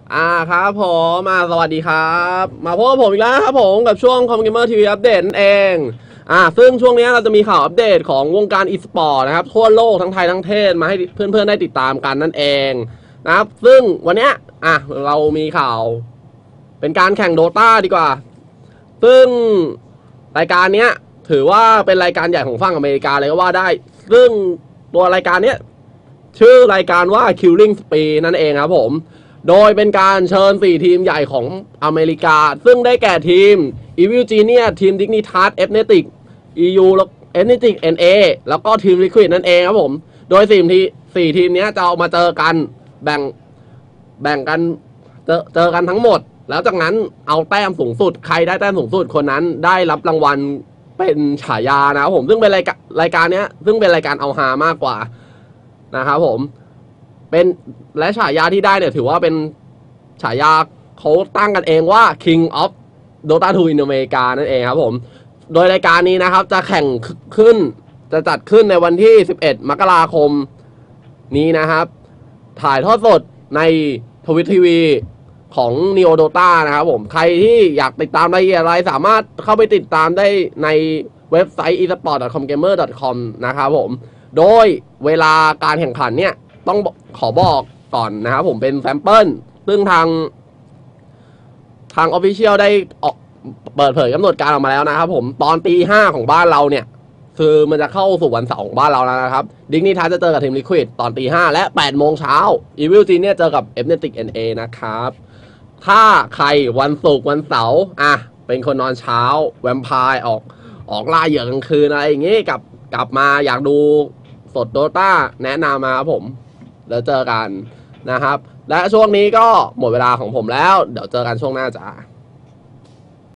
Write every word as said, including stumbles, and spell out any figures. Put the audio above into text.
อ่าครับผมมาสวัสดีครับมาพบกับผมอีกแล้วครับผมกับช่วงคอมเกมเมอร์ทีวีอัปเดตนั่นเองอ่าซึ่งช่วงนี้เราจะมีข่าวอัปเดตของวงการอีสปอร์ตนะครับทั่วโลกทั้งไทยทั้งเทศมาให้เพื่อนๆได้ติดตามกันนั่นเองนะครับซึ่งวันนี้อ่ะเรามีข่าวเป็นการแข่งโดตาดีกว่าซึ่งรายการนี้ถือว่าเป็นรายการใหญ่ของฝั่งอเมริกาเลยก็ว่าได้ซึ่งตัวรายการนี้ชื่อรายการว่า Killing Spree นั่นเองครับผมโดยเป็นการเชิญสี่ทีมใหญ่ของอเมริกาซึ่งได้แก่ทีม Evil Genius ทีม Dignitas Fnatic อี ยู แล้ว Fnatic เอ็น เอ แล้วก็ทีม Liquid นั่นเองครับผมโดยสี่ทีมสี่ทีมนี้จะเอามาเจอกันแบ่งแบ่งกันเจอเจอกันทั้งหมดแล้วจากนั้นเอาแต้มสูงสุดใครได้แต้มสูงสุดคนนั้นได้รับรางวัลเป็นฉายานะครับผมซึ่งเป็นรายการรายการนี้ซึ่งเป็นรายการเอาฮามากกว่านะครับผมเป็นและฉายาที่ได้เนี่ยถือว่าเป็นฉายาเขาตั้งกันเองว่า King of Dota ทู in America นั่นเองครับผมโดยรายการนี้นะครับจะแข่งขึ้นจะจัดขึ้นในวันที่สิบเอ็ดมกราคมนี้นะครับถ่ายทอดสดในทวิตทีวีของ Neo Dota นะครับผมใครที่อยากติดตามรายละเอียดอะไรสามารถเข้าไปติดตามได้ในเว็บไซต์ อี สปอร์ต ดอท คอม เกมเมอร์ ดอท คอม นะครับผมโดยเวลาการแข่งขันเนี่ยต้องขอบอกก่อนนะครับผมเป็นแซมเปิลซึ่งทางทาง Official ได้ออกเปิดเผยกำหนดการออกมาแล้วนะครับผมตอนตีห้าของบ้านเราเนี่ยคือมันจะเข้าสู่วันเสาร์ของบ้านเราแล้วนะครับดิกนี่ทัสจะเจอกับทีม Liquid ตอนตีห้าและแปดโมงเช้า Evil Genius เนี่ยเจอกับ Fnatic เอ็น เอ นะครับถ้าใครวันศุกร์วันเสาร์อ่ะเป็นคนนอนเช้าแวมไพร์ออกออกล่าเหยื่อกลางคืนอะไรอย่างงี้กลับกลับมาอยากดูสดโดต้าแนะนำมาครับผมแล้วเจอกันนะครับและช่วงนี้ก็หมดเวลาของผมแล้วเดี๋ยวเจอกันช่วงหน้าจ้า